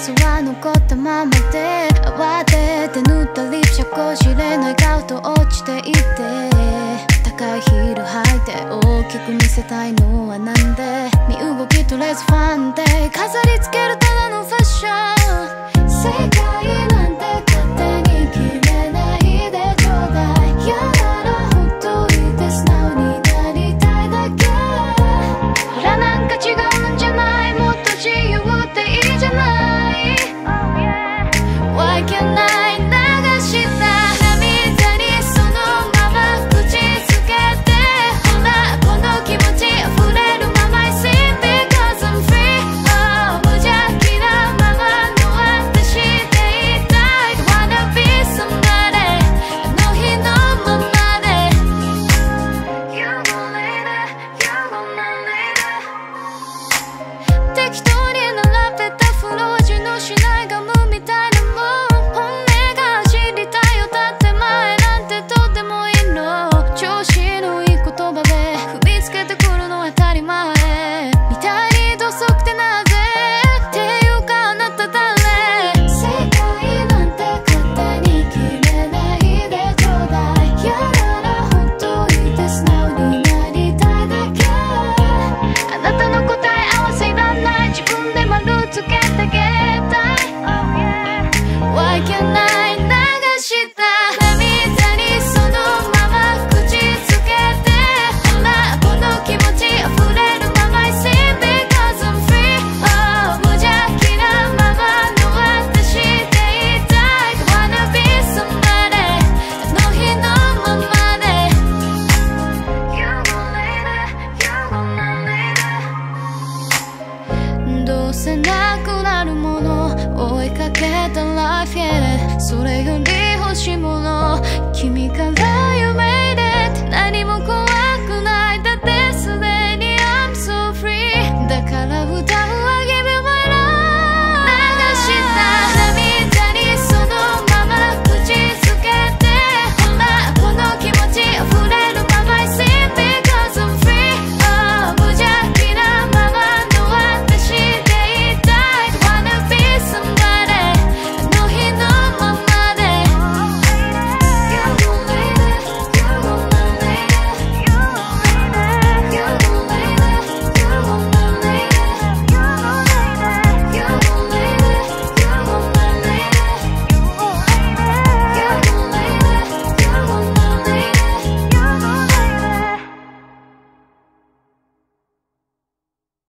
スは残ったままで、慌てて塗ったリップシャこしれの笑顔と落ちていって、高いヒール履いて大きく見せたいのはなんで、身動き取れずファンで飾りつけるただのファッション。世界なんて勝手に決めないでちょうだい。嫌ならほっといて素直になりたいだけ。ほらなんか違うんじゃない、もっと自由でいいじゃない。 Why can't I 流した涙にそのまま口つけて、ほらこの気持ち溢れるまま I sing because I'm free、oh、無邪気なままの私でいたい。 Wanna be somebody あの日のままで You gon' lead it, you gon' lead it。 適当に並べたフロージのしないガムみたいなもん、本音が知りたいよ。建前なんてとってもいいの、調子のいい言葉で踏みつけてくるのは当たり前みたいに土足ってなぜっていうか、あなた誰。世界なんて勝手に決めないでちょうだい。嫌ならほっといて素直になりたいだけ。あなたの答え合わせいらない、自分で丸つけてあげたい。 Why can't I 流した涙にそのまま口つけて、ほらこの気持ち溢れるまま I sing because I'm free、oh、無邪気なままの私でいたい。 Wanna be somebody あの日のままで You gon' lead it, you gon' lead it。 どうせなくなるもの追いかけたライフ、yeah、それより欲しいもの君から